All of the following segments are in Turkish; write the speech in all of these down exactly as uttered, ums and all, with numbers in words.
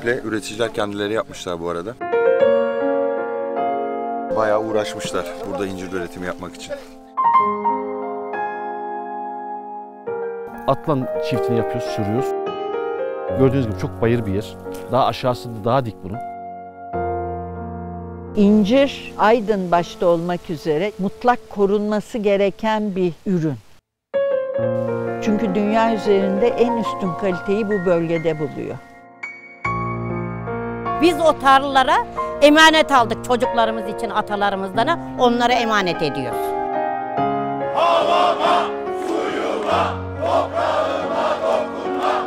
komple üreticiler kendileri yapmışlar bu arada. Bayağı uğraşmışlar burada incir üretimi yapmak için. Atlan çiftini yapıyoruz, sürüyoruz. Gördüğünüz gibi çok bayır bir yer. Daha aşağısında daha dik bunun. İncir, Aydın başta olmak üzere mutlak korunması gereken bir ürün. Çünkü dünya üzerinde en üstün kaliteyi bu bölgede buluyor. Biz o tarlalara emanet aldık çocuklarımız için atalarımızdan, onlara emanet ediyoruz. Havama, suyuma, toprağıma dokunma.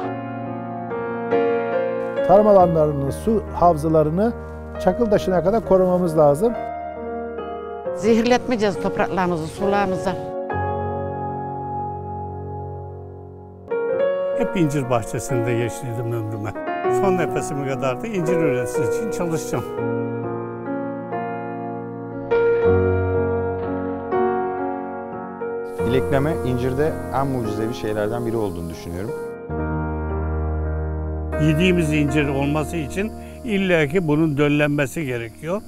Tarım alanlarını, su havzalarını Çakıltaşı'na kadar korumamız lazım. Zehirletmeyeceğiz topraklarımızı, sularımızı. Hep incir bahçesinde geçirdim ömrüme. Son nefesime kadar da incir üreticisi için çalışacağım. İlekleme incirde en mucizevi şeylerden biri olduğunu düşünüyorum. Yediğimiz incir olması için illaki bunun döllenmesi gerekiyor.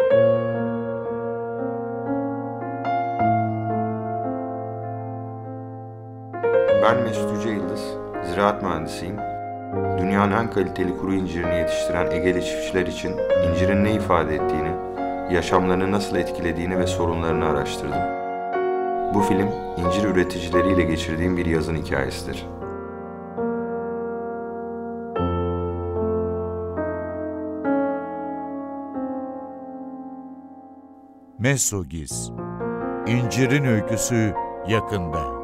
Ben Mesut Yüce Yıldız, ziraat mühendisiyim. Dünyanın en kaliteli kuru incirini yetiştiren Egeli çiftçiler için incirin ne ifade ettiğini, yaşamlarını nasıl etkilediğini ve sorunlarını araştırdım. Bu film, incir üreticileriyle geçirdiğim bir yazın hikayesidir. Mesogiz, İncirin öyküsü yakında.